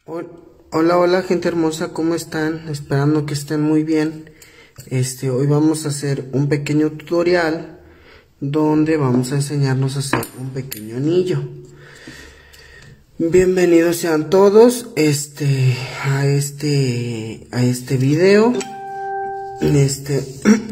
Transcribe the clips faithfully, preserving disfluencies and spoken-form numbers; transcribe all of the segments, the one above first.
Hola, hola gente hermosa, ¿cómo están? Esperando que estén muy bien. Este, hoy vamos a hacer un pequeño tutorial donde vamos a enseñarnos a hacer un pequeño anillo. Bienvenidos sean todos este a este a este video. Este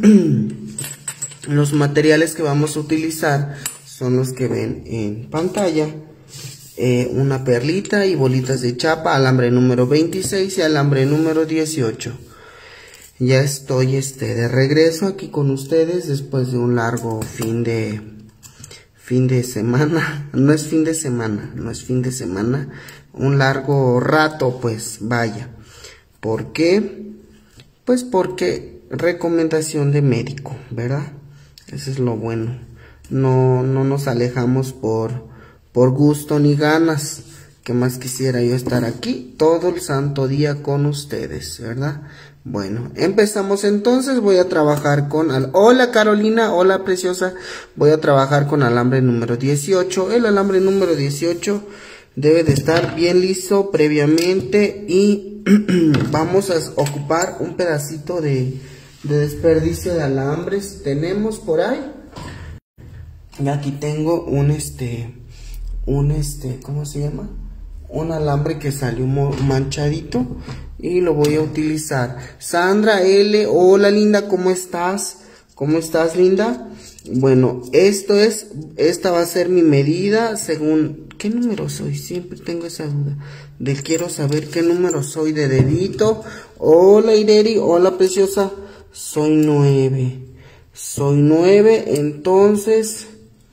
los materiales que vamos a utilizar son los que ven en pantalla. Eh, una perlita y bolitas de chapa, alambre número veintiséis y alambre número dieciocho. Ya estoy este de regreso aquí con ustedes después de un largo fin de fin de semana. No es fin de semana, no es fin de semana, un largo rato, pues vaya. ¿Por qué? Pues porque recomendación de médico, ¿verdad? Eso es lo bueno. No, no nos alejamos por por gusto ni ganas. Que más quisiera yo estar aquí todo el santo día con ustedes, ¿verdad? Bueno, empezamos entonces. Voy a trabajar con al hola Carolina, hola preciosa. Voy a trabajar con alambre número dieciocho. El alambre número dieciocho debe de estar bien liso previamente y vamos a ocupar un pedacito de, de desperdicio de alambres. Tenemos por ahí. Y aquí tengo un este un este, ¿cómo se llama? Un alambre que salió manchadito y lo voy a utilizar. Sandra L, hola linda, ¿cómo estás? ¿Cómo estás, linda? Bueno, esto es, esta va a ser mi medida según, ¿qué número soy? Siempre tengo esa duda, de quiero saber qué número soy de dedito. Hola Ireri, hola preciosa, soy nueve, soy nueve, entonces...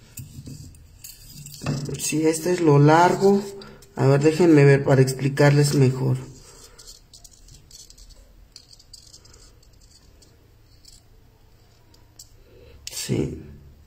Si este es lo largo, a ver, déjenme ver para explicarles mejor. Sí.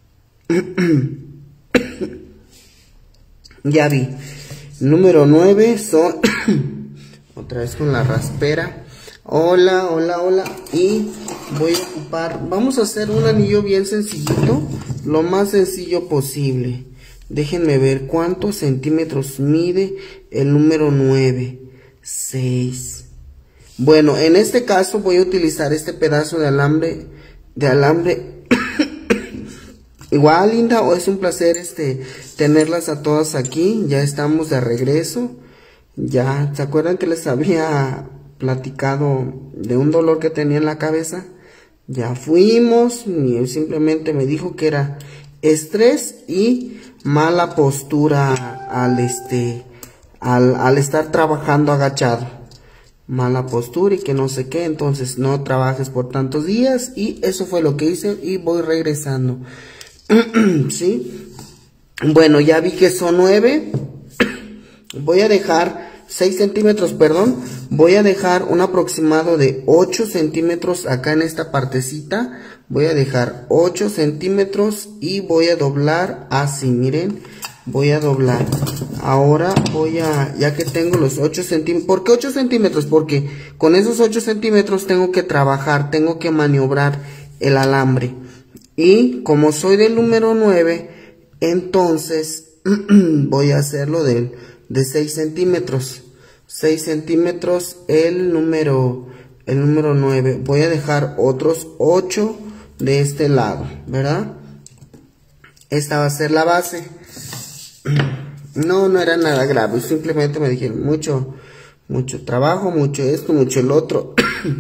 Ya vi. Número nueve son... Otra vez con la raspera. Hola, hola, hola. Y voy a ocupar... Vamos a hacer un anillo bien sencillito. Lo más sencillo posible. Déjenme ver cuántos centímetros mide el número nueve. seis. Bueno, en este caso voy a utilizar este pedazo de alambre. De alambre. Igual, linda, o es un placer este tenerlas a todas aquí. Ya estamos de regreso. Ya, ¿se acuerdan que les había platicado de un dolor que tenía en la cabeza? Ya fuimos. Y simplemente me dijo que era estrés y mala postura al este al, al estar trabajando agachado, mala postura y que no sé qué. Entonces no trabajes por tantos días y eso fue lo que hice y voy regresando. ¿Sí? Bueno, ya vi que son nueve. Voy a dejar seis centímetros, perdón, voy a dejar un aproximado de ocho centímetros acá en esta partecita. Voy a dejar ocho centímetros y voy a doblar así, miren, voy a doblar. Ahora voy a, ya que tengo los ocho centímetros, ¿por qué ocho centímetros? Porque con esos ocho centímetros tengo que trabajar, tengo que maniobrar el alambre. Y como soy del número nueve, entonces voy a hacerlo del de seis centímetros. seis centímetros el número el número nueve. Voy a dejar otros ocho de este lado, ¿verdad? Esta va a ser la base. No, no era nada grave, simplemente me dijeron mucho mucho trabajo, mucho esto, mucho el otro.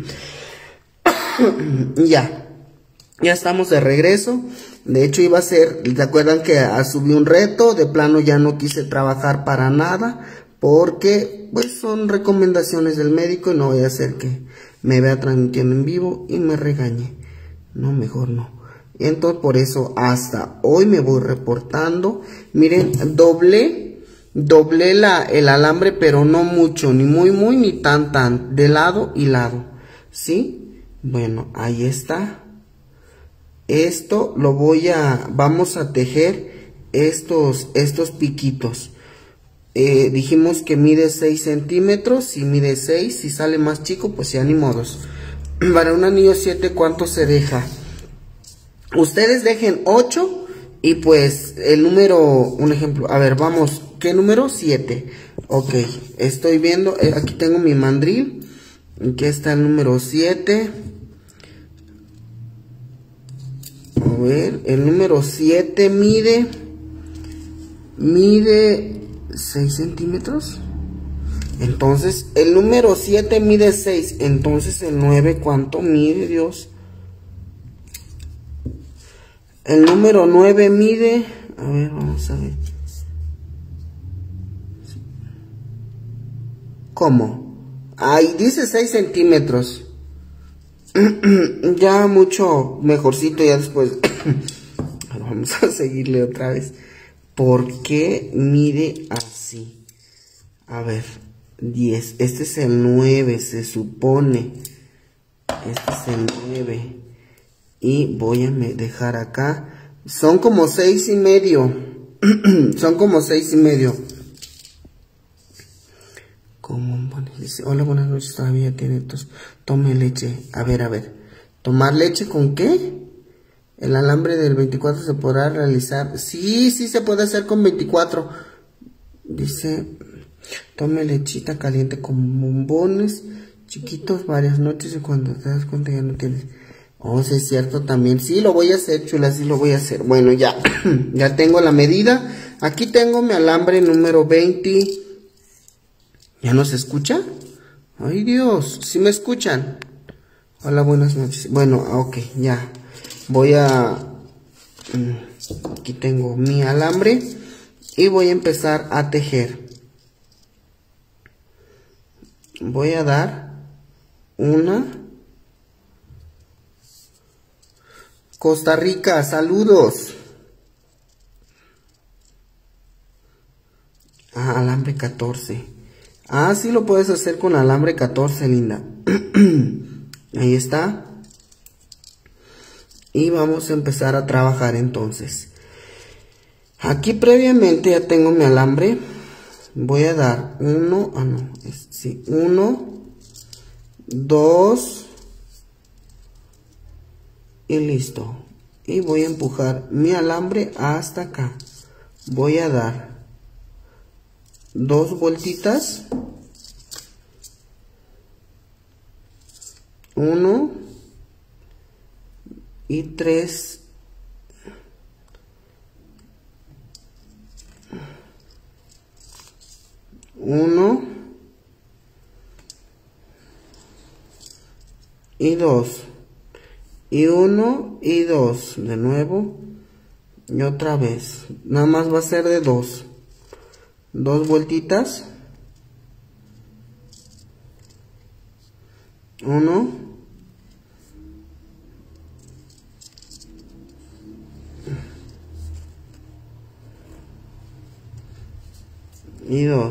Ya. Ya estamos de regreso. De hecho iba a ser, ¿te acuerdan que subí un reto? De plano ya no quise trabajar para nada porque pues son recomendaciones del médico y no voy a hacer que me vea transmitiendo en vivo y me regañe. No, mejor no. Entonces por eso hasta hoy me voy reportando. Miren, doblé, doblé la, el alambre, pero no mucho, ni muy muy, ni tan tan, de lado y lado. ¿Sí? Bueno, ahí está. Esto lo voy a, vamos a tejer estos, estos piquitos. Eh, dijimos que mide seis centímetros, si mide seis, si sale más chico, pues ya ni modos. Para un anillo siete, ¿cuánto se deja? Ustedes dejen ocho y pues el número, un ejemplo, a ver, vamos, ¿qué número? siete. Ok, estoy viendo, eh, aquí tengo mi mandril, aquí está el número siete. A ver, el número siete mide, mide seis centímetros. Entonces, el número siete mide seis, entonces el nueve, ¿cuánto mide, Dios? El número nueve mide, a ver, vamos a ver. ¿Cómo? Ahí dice seis centímetros. Ya mucho mejorcito, ya después. Vamos a seguirle otra vez. ¿Por qué mide así? A ver, diez. Este es el nueve, se supone. Este es el nueve. Y voy a dejar acá. Son como seis y medio. Son como seis y medio. ¿Cómo? Dice, hola, buenas noches, todavía tiene tos. Tome leche. A ver, a ver. ¿Tomar leche con qué? El alambre del veinticuatro se podrá realizar. Sí, sí se puede hacer con veinticuatro. Dice, tome lechita caliente con bombones chiquitos varias noches y cuando te das cuenta ya no tienes. Oh, sí es cierto también. Sí, lo voy a hacer, chula, sí lo voy a hacer. Bueno, ya, ya tengo la medida. Aquí tengo mi alambre número veinte. ¿Ya no se escucha? Ay, Dios, ¿sí me escuchan? Hola, buenas noches. Bueno, ok, ya. Voy a... Aquí tengo mi alambre y voy a empezar a tejer. Voy a dar una... Costa Rica, saludos. Ah, alambre catorce. Ah, sí lo puedes hacer con alambre catorce, linda. Ahí está. Y vamos a empezar a trabajar entonces. Aquí previamente ya tengo mi alambre. Voy a dar uno, ah no, es, sí, uno, dos y listo. Y voy a empujar mi alambre hasta acá. Voy a dar dos vueltitas. Uno y tres. Uno y dos. Y uno y dos. De nuevo. Y otra vez. Nada más va a ser de dos. Dos vueltitas. Uno. Y dos.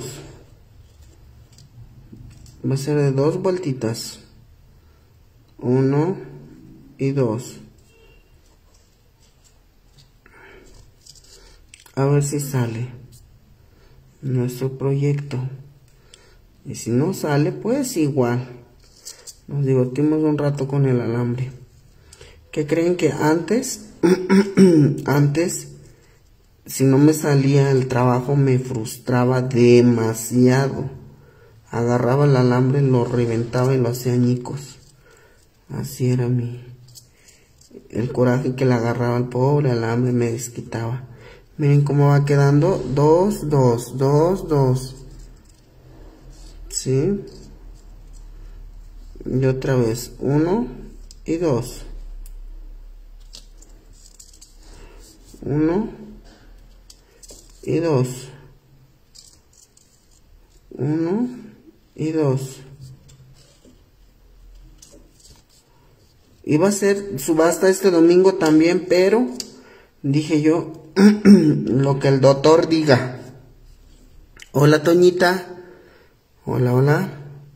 Va a ser de dos vueltitas. Uno y dos. A ver si sale nuestro proyecto. Y si no sale, pues igual. Nos divertimos un rato con el alambre. ¿Qué creen que antes? Antes, si no me salía el trabajo, me frustraba demasiado. Agarraba el alambre, lo reventaba y lo hacía añicos. Así era mi... El coraje que le agarraba al pobre alambre me desquitaba. Miren cómo va quedando. Dos, dos, dos, dos. ¿Sí? Y otra vez. Uno y dos. Uno y dos. Uno y dos. Iba a ser subasta este domingo también, pero dije yo lo que el doctor diga. Hola, Toñita. Hola, hola.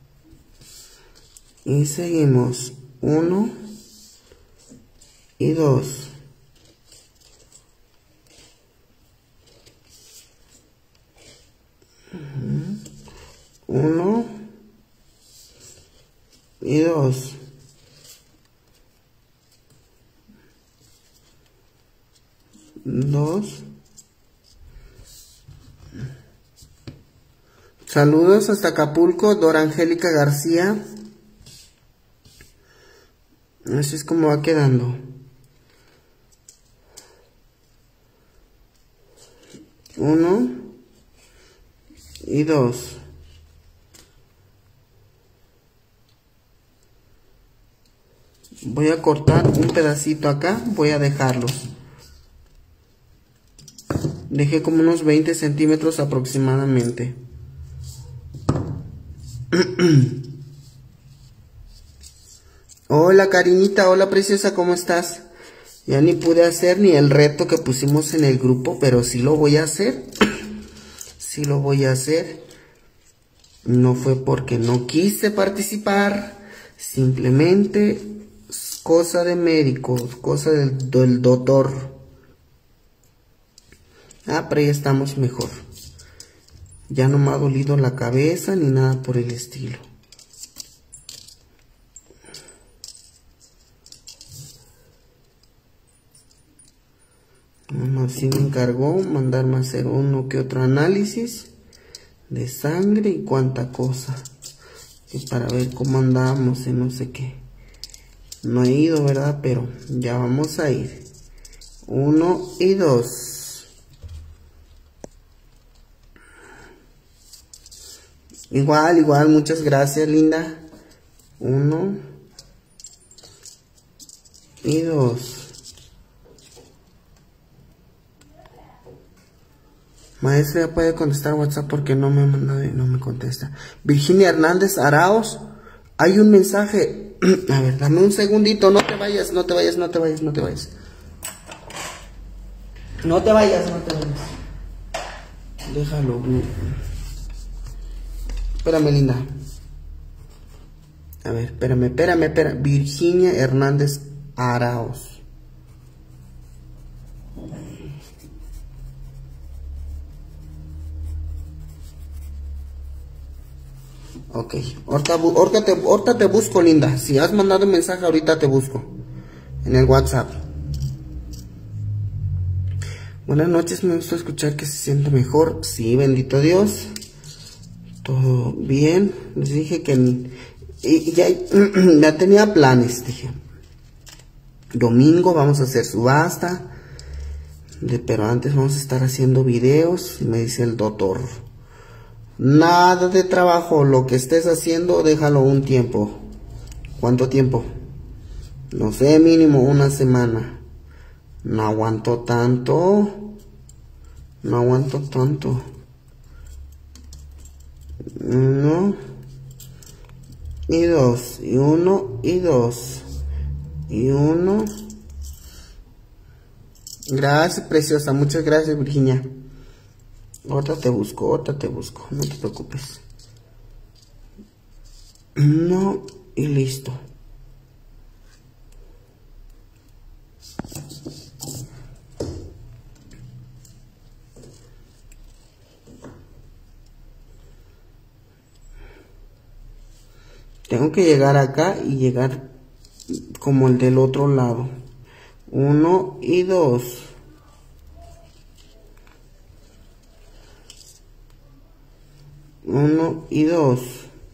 Y seguimos. Uno y dos. Uno y dos. Dos. Saludos hasta Acapulco, Dora Angélica García. Así es como va quedando. Uno y dos. Voy a cortar un pedacito acá, voy a dejarlos. Dejé como unos veinte centímetros aproximadamente. Hola Karinita, hola preciosa, ¿cómo estás? Ya ni pude hacer ni el reto que pusimos en el grupo, pero sí lo voy a hacer. Sí lo voy a hacer. No fue porque no quise participar, simplemente cosa de médicos, cosa del, del doctor. Ah, pero ya estamos mejor. Ya no me ha dolido la cabeza ni nada por el estilo. Mamá sí me encargó mandarme a hacer uno que otro análisis de sangre y cuánta cosa. Y para ver cómo andamos y no sé qué. No he ido, ¿verdad? Pero ya vamos a ir. Uno y dos. Igual, igual, muchas gracias, linda. Uno y dos. Maestra, ya puede contestar WhatsApp porque no me manda, no me contesta. Virginia Hernández Araos, hay un mensaje. A ver, dame un segundito, no te vayas, no te vayas, no te vayas, no te vayas. No te vayas, no te vayas. Déjalo. Espérame, linda. A ver, espérame, espérame, espérame. Virginia Hernández Araos. Ok, ahorita, ahorita, te, ahorita te busco, linda. Si has mandado un mensaje, ahorita te busco en el WhatsApp. Buenas noches, me gusta escuchar que se siente mejor. Sí, bendito Dios. Todo bien. Les dije que y, ya, ya tenía planes, dije. Domingo vamos a hacer subasta. De, pero antes vamos a estar haciendo videos. Me dice el doctor. Nada de trabajo, lo que estés haciendo, déjalo un tiempo. ¿Cuánto tiempo? No sé, mínimo una semana. No aguanto tanto. No aguanto tanto. Uno y dos. Y uno y dos. Y uno. Gracias, preciosa. Muchas gracias, Virginia. Ahorita te busco, ahorita te busco, no te preocupes. No, y listo. Tengo que llegar acá y llegar como el del otro lado. Uno y dos. Uno y dos.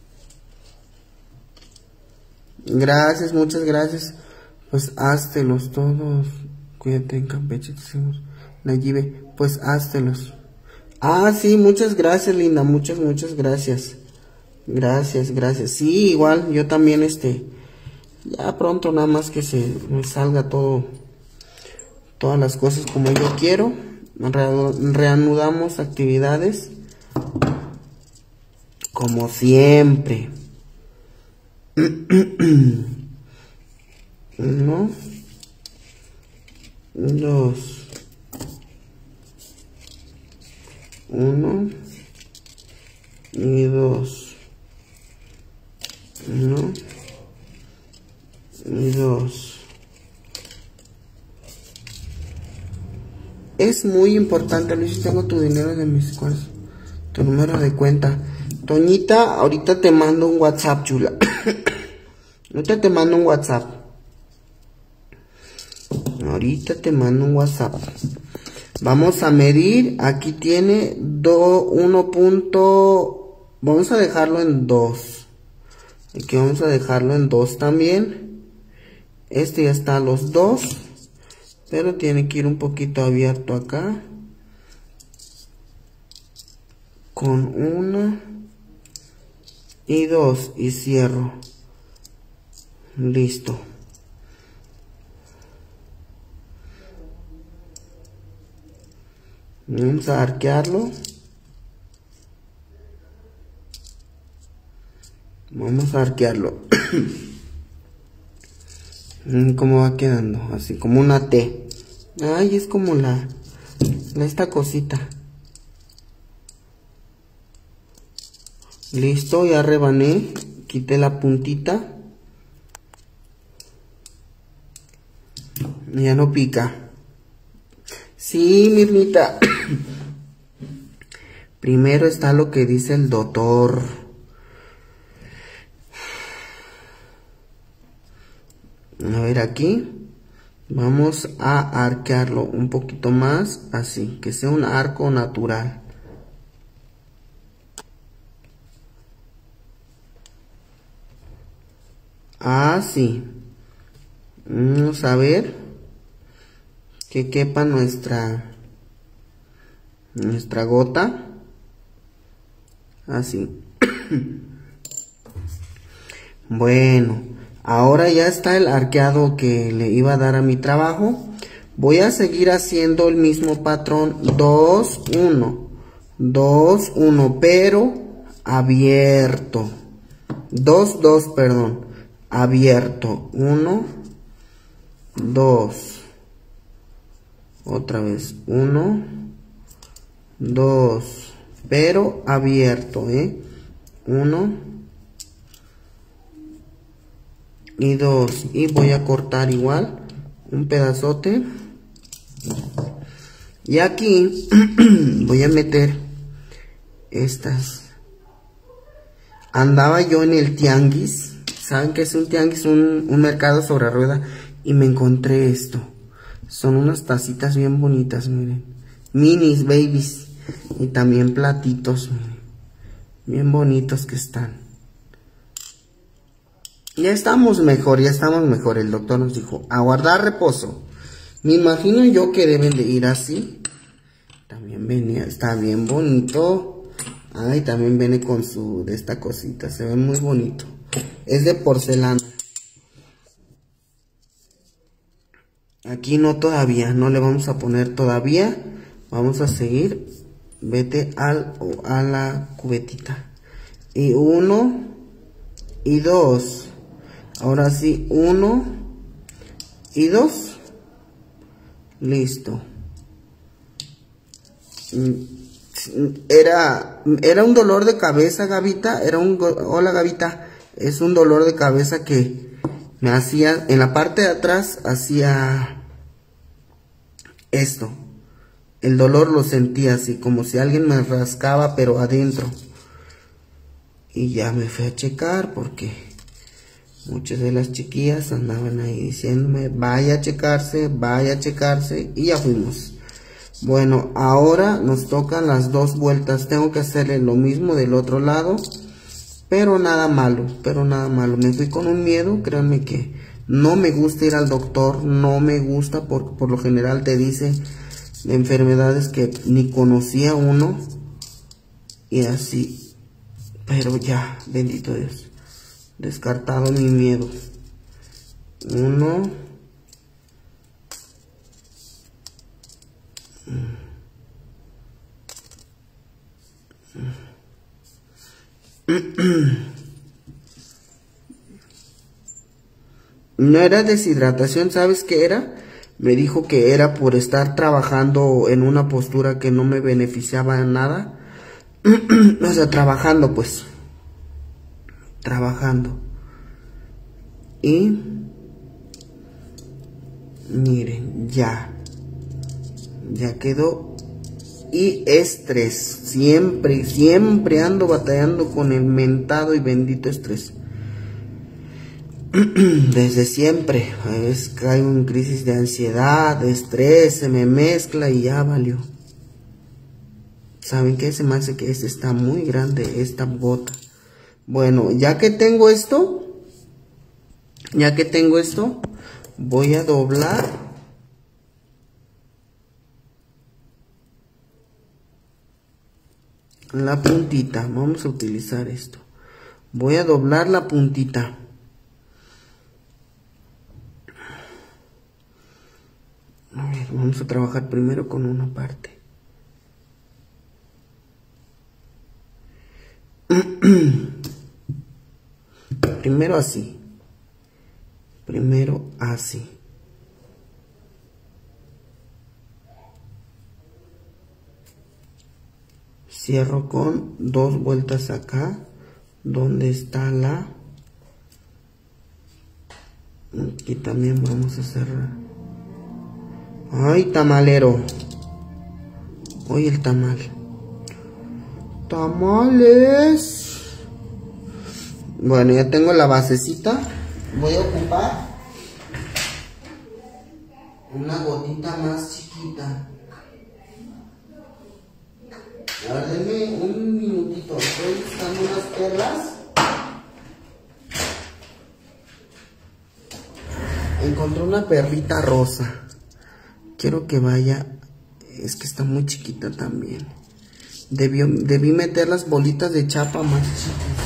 Gracias, muchas gracias. Pues háztelos todos. Cuídate en Campeche. Nayibe, pues háztelos. Ah, sí, muchas gracias, linda. Muchas, muchas gracias. Gracias, gracias. Sí, igual, yo también, este. Ya pronto, nada más que se me salga todo. Todas las cosas como yo quiero. Reanudamos actividades. Como siempre. Uno. Dos. Uno. Y dos. Uno. Y dos. Es muy importante, Luis, tengo tu dinero de mis cosas. Tu número de cuenta. Toñita, ahorita te mando un WhatsApp, chula. Ahorita te mando un WhatsApp. Ahorita te mando un WhatsApp. Vamos a medir. Aquí tiene uno punto vamos a dejarlo en dos. Aquí vamos a dejarlo en dos también. Este ya está a los dos, pero tiene que ir un poquito abierto acá. Con una y dos y cierro. Listo. Vamos a arquearlo. Vamos a arquearlo. ¿Cómo va quedando? Así como una T. Ay, es como la, la esta cosita. Listo, ya rebané. Quité la puntita. Ya no pica. Sí, Mirnita. Primero está lo que dice el doctor. A ver, aquí vamos a arquearlo un poquito más, así, que sea un arco natural. Así. Vamos a ver que quepa nuestra nuestra gota. Así. Bueno, ahora ya está el arqueado que le iba a dar a mi trabajo. Voy a seguir haciendo el mismo patrón. dos, uno. dos, uno, pero abierto. dos, dos, perdón. Abierto. uno, dos. Otra vez. uno, dos. Pero abierto, ¿eh? uno y dos. Y voy a cortar igual un pedazote. Y aquí voy a meter estas. Andaba yo en el tianguis. ¿Saben qué es un tianguis? Un, un mercado sobre rueda. Y me encontré esto. Son unas tacitas bien bonitas, miren. Minis, babies. Y también platitos, miren. Bien bonitos que están. Ya estamos mejor, ya estamos mejor. El doctor nos dijo, a guardar reposo. Me imagino yo que deben de ir así. También venía, está bien bonito. Ay, también viene con su, de esta cosita. Se ve muy bonito. Es de porcelana. Aquí no todavía, no le vamos a poner todavía. Vamos a seguir. Vete al, a la cubetita. Y uno. Y dos. Ahora sí, uno. Y dos. Listo. Era, era un dolor de cabeza, Gavita. Era un, hola, Gavita. Es un dolor de cabeza que me hacía, en la parte de atrás, hacía esto. El dolor lo sentía así, como si alguien me rascaba, pero adentro. Y ya me fui a checar porque muchas de las chiquillas andaban ahí diciéndome, vaya a checarse, vaya a checarse. Y ya fuimos. Bueno, ahora nos tocan las dos vueltas. Tengo que hacerle lo mismo del otro lado. Pero nada malo, pero nada malo. Me fui con un miedo, créanme que no me gusta ir al doctor. No me gusta porque por lo general te dice enfermedades que ni conocía uno. Y así. Pero ya, bendito Dios. Descartado mi miedo. Uno. No era deshidratación, ¿sabes qué era? Me dijo que era por estar trabajando en una postura que no me beneficiaba en nada. O sea, trabajando pues. Trabajando. Y miren, ya. Ya quedó. Y estrés. Siempre, siempre ando batallando con el mentado y bendito estrés. Desde siempre. A veces caigo en crisis de ansiedad, de estrés, se me mezcla y ya valió. ¿Saben qué? Se me hace que este está muy grande, esta gota. Bueno, ya que tengo esto, ya que tengo esto, voy a doblar la puntita. Vamos a utilizar esto. Voy a doblar la puntita. A ver, vamos a trabajar primero con una parte. Primero así. Primero así. Cierro con dos vueltas acá, donde está la... Aquí también vamos a cerrar. ¡Ay, tamalero! Hoy el tamal. ¡Tamales! Bueno, ya tengo la basecita. Voy a ocupar una gotita más chiquita. A ver, denme un minutito. Estoy buscando unas perlas. Encontré una perlita rosa. Quiero que vaya. Es que está muy chiquita también. Debió, debí meter las bolitas de chapa más chicas.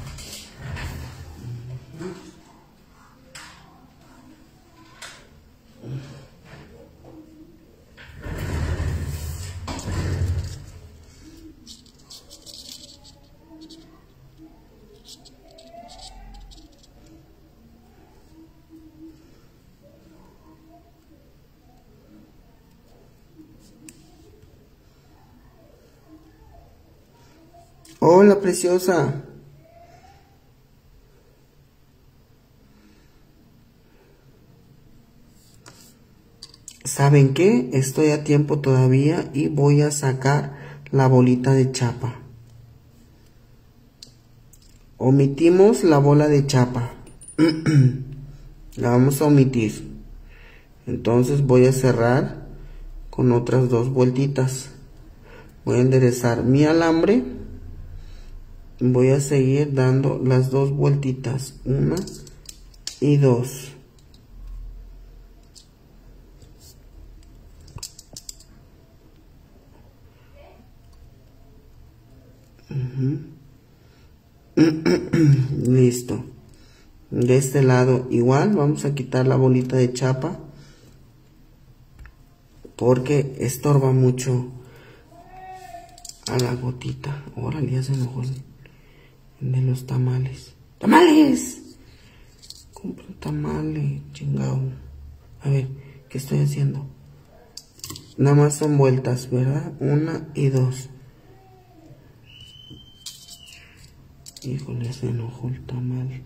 Hola, preciosa. ¿Saben qué? Estoy a tiempo todavía y voy a sacar la bolita de chapa. Omitimos la bola de chapa. La vamos a omitir. Entonces voy a cerrar con otras dos vueltitas. Voy a enderezar mi alambre. Voy a seguir dando las dos vueltitas, una y dos. Uh-huh. Listo. De este lado igual vamos a quitar la bolita de chapa porque estorba mucho a la gotita. Órale, ya se enojó el de los tamales. ¡Tamales! Compra tamales, chingado. A ver, ¿qué estoy haciendo? Nada más son vueltas, ¿verdad? Una y dos. Híjole, se enojó el tamal.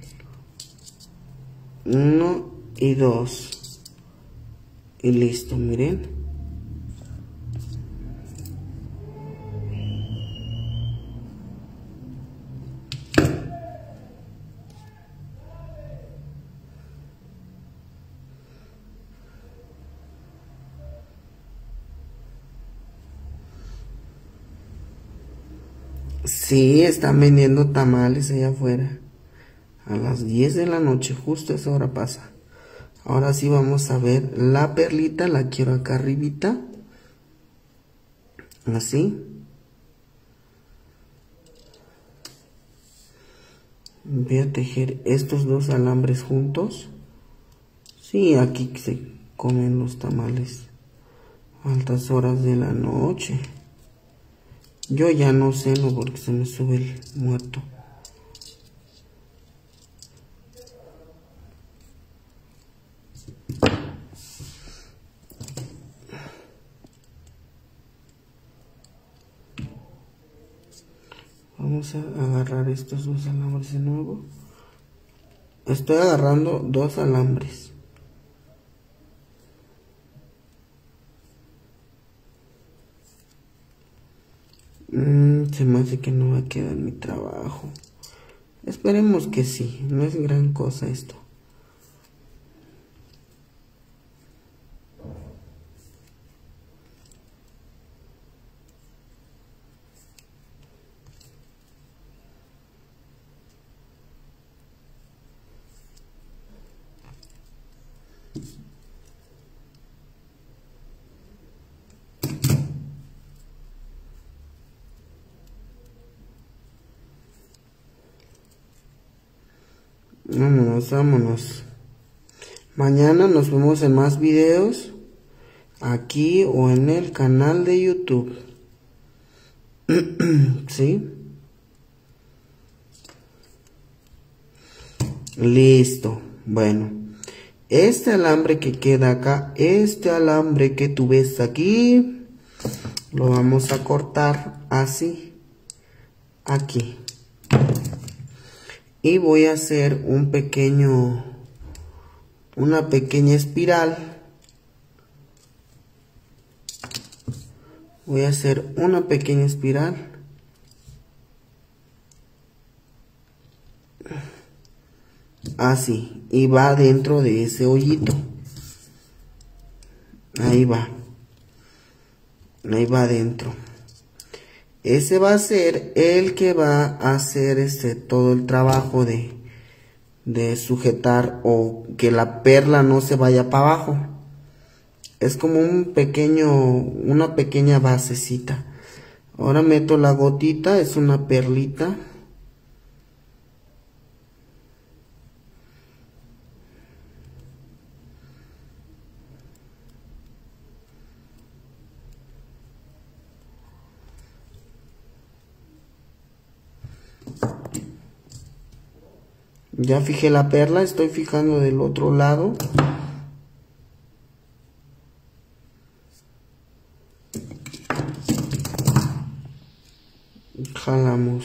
Uno y dos. Y listo, miren. Sí, están vendiendo tamales allá afuera. A las diez de la noche, justo a esa hora pasa. Ahora sí vamos a ver la perlita, la quiero acá arribita. Así. Voy a tejer estos dos alambres juntos. Sí, aquí se comen los tamales a altas horas de la noche. Yo ya no ceno porque se me sube el muerto. Vamos a agarrar estos dos alambres de nuevo. Estoy agarrando dos alambres. Mm, se me hace que no va a quedar mi trabajo. Esperemos que sí, no es gran cosa esto. Vámonos, vámonos. Mañana nos vemos en más videos, aquí o en el canal de YouTube. ¿Sí? Listo. Bueno, este alambre que queda acá, este alambre que tú ves aquí, lo vamos a cortar así, aquí. Y voy a hacer un pequeño, una pequeña espiral. Voy a hacer una pequeña espiral. Así. Y va dentro de ese hoyito. Ahí va. Ahí va adentro. Ese va a ser el que va a hacer este todo el trabajo de, de sujetar o que la perla no se vaya para abajo. Es como un pequeño, una pequeña basecita. Ahora meto la gotita, es una perlita. Ya fijé la perla, estoy fijando del otro lado. Jalamos.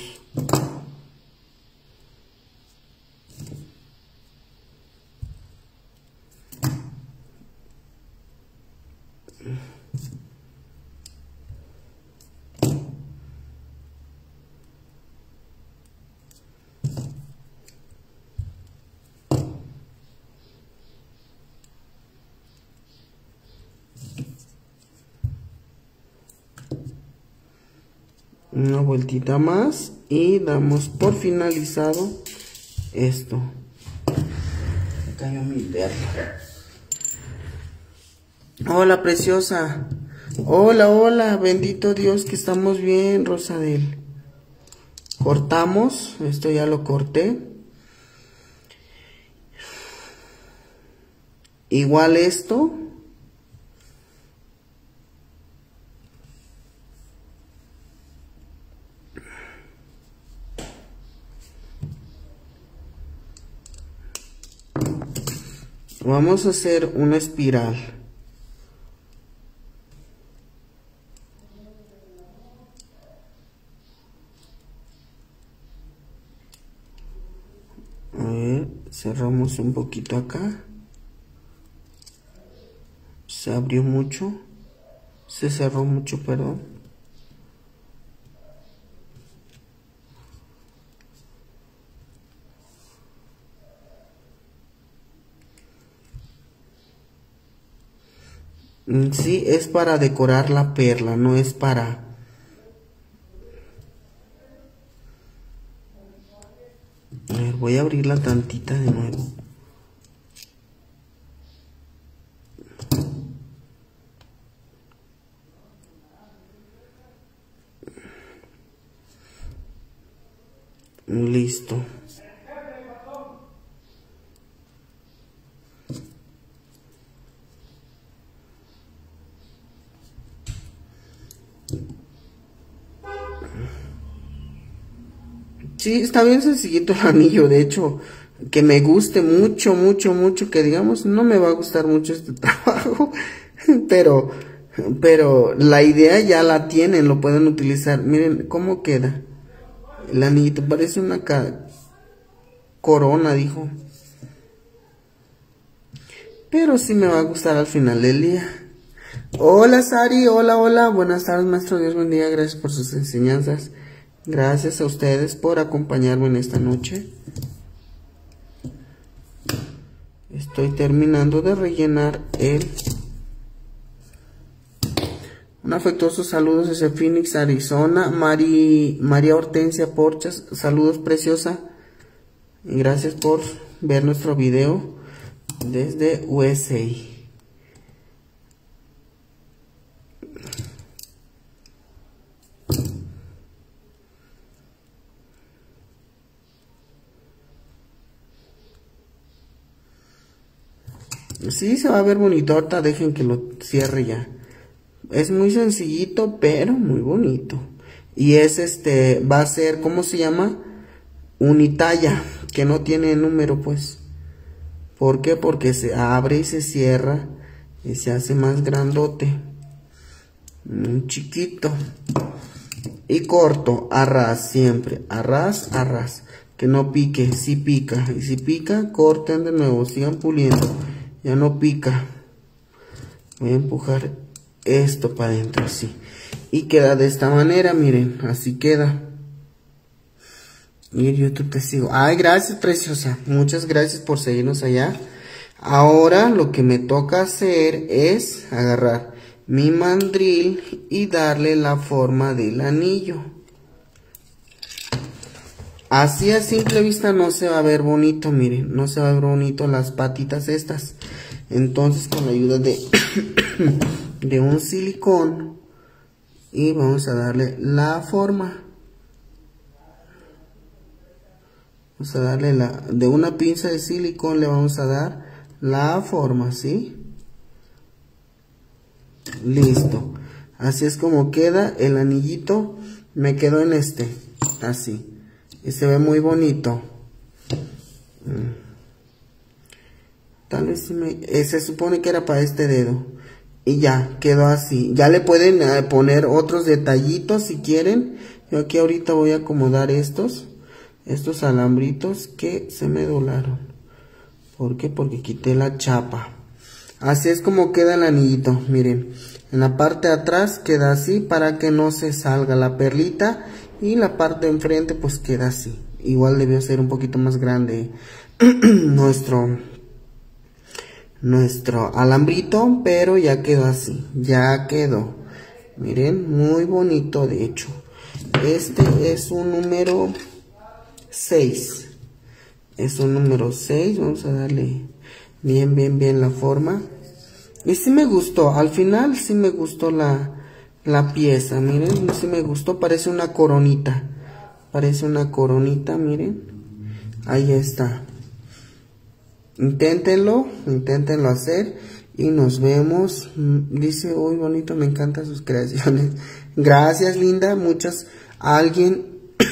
Una vueltita más y damos por finalizado esto. Me cayó mi perla. Hola, preciosa. Hola, hola, bendito Dios que estamos bien, Rosadel. Cortamos, esto ya lo corté. Igual esto. Vamos a hacer una espiral. A ver, cerramos un poquito acá. Se abrió mucho. Se cerró mucho, perdón. Sí, es para decorar la perla, no es para... A ver, voy a abrirla tantita de nuevo. Listo. Sí, está bien sencillito el anillo, de hecho, que me guste mucho, mucho, mucho, que digamos, no me va a gustar mucho este trabajo, pero, pero la idea ya la tienen, lo pueden utilizar. Miren cómo queda. El anillito parece una corona, dijo. Pero sí me va a gustar al final del día. Hola, Sari, hola, hola, buenas tardes, maestro, Dios bendiga, gracias por sus enseñanzas. Gracias a ustedes por acompañarme en esta noche. Estoy terminando de rellenar el... Un afectuoso saludo desde Phoenix, Arizona. Mari, María Hortensia Porchas, saludos, preciosa. Y gracias por ver nuestro video desde U S A. Sí, se va a ver bonito. Ahorita dejen que lo cierre ya. Es muy sencillito, pero muy bonito. Y es este, va a ser, ¿cómo se llama? Unitalla, que no tiene número, pues. ¿Por qué? Porque se abre y se cierra y se hace más grandote. Un chiquito. Y corto, a ras siempre. A ras, a ras. Que no pique, si pica. Y si pica, corten de nuevo, sigan puliendo. Ya no pica. Voy a empujar esto para adentro así. Y queda de esta manera, miren, así queda. Y YouTube te sigo. Ay, gracias, preciosa. Muchas gracias por seguirnos allá. Ahora lo que me toca hacer es agarrar mi mandril y darle la forma del anillo. Así a simple vista no se va a ver bonito, miren, no se va a ver bonito las patitas estas. Entonces con la ayuda de, de un silicón y vamos a darle la forma. Vamos a darle la, de una pinza de silicón le vamos a dar la forma, ¿sí? Listo. Así es como queda el anillito. Me quedó en este, así. Y se ve muy bonito. Tal vez si me, eh, se supone que era para este dedo. Y ya, quedó así. Ya le pueden eh, poner otros detallitos si quieren. Yo aquí ahorita voy a acomodar estos. Estos alambritos que se me doblaron. ¿Por qué? Porque quité la chapa. Así es como queda el anillito. Miren. En la parte de atrás queda así para que no se salga la perlita. Y la parte de enfrente pues queda así. Igual debió ser un poquito más grande nuestro, nuestro alambrito. Pero ya quedó así. Ya quedó. Miren, muy bonito de hecho. Este es un número seis. Es un número seis. Vamos a darle bien, bien, bien la forma. Y sí me gustó. Al final sí me gustó la... La pieza, miren, si me gustó, parece una coronita. Parece una coronita, miren. Ahí está. Inténtenlo, inténtenlo hacer. Y nos vemos. Dice, uy, bonito, me encantan sus creaciones. Gracias, linda. Muchas. Alguien,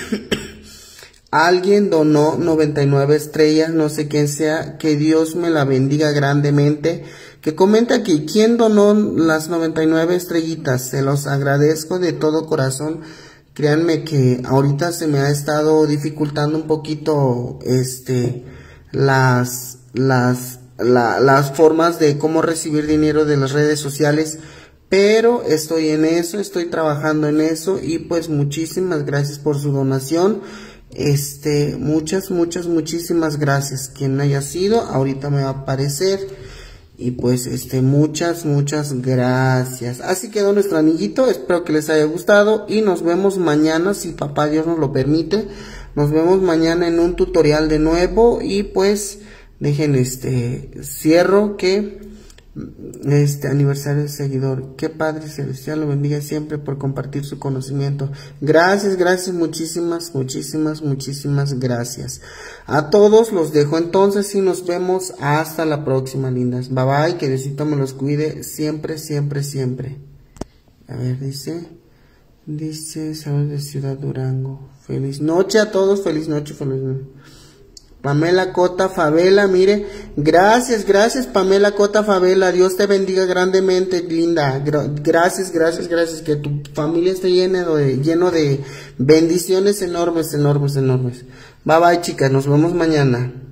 alguien donó noventa y nueve estrellas, no sé quién sea. Que Dios me la bendiga grandemente. Que comenta aquí, ¿quién donó las noventa y nueve estrellitas? Se los agradezco de todo corazón. Créanme que ahorita se me ha estado dificultando un poquito este las las la, las formas de cómo recibir dinero de las redes sociales, pero estoy en eso, estoy trabajando en eso y pues muchísimas gracias por su donación. Este, muchas, muchas, muchísimas gracias. Quien haya sido, ahorita me va a aparecer. Y pues este muchas muchas gracias. Así quedó nuestro anillito. Espero que les haya gustado y nos vemos mañana si papá Dios nos lo permite. Nos vemos mañana en un tutorial de nuevo y pues dejen este cierro que este aniversario del seguidor. Que Padre Celestial lo bendiga siempre por compartir su conocimiento. Gracias, gracias, muchísimas, muchísimas, muchísimas gracias. A todos los dejo entonces y nos vemos hasta la próxima, lindas. Bye bye, que Diosito me los cuide siempre, siempre, siempre. A ver, dice, dice, saludos de Ciudad Durango. Feliz noche a todos, feliz noche, feliz noche. Pamela Cota Favela, mire, gracias, gracias Pamela Cota Favela, Dios te bendiga grandemente, linda, gracias, gracias, gracias, que tu familia esté lleno de, lleno de bendiciones enormes, enormes, enormes. Bye bye chicas, nos vemos mañana.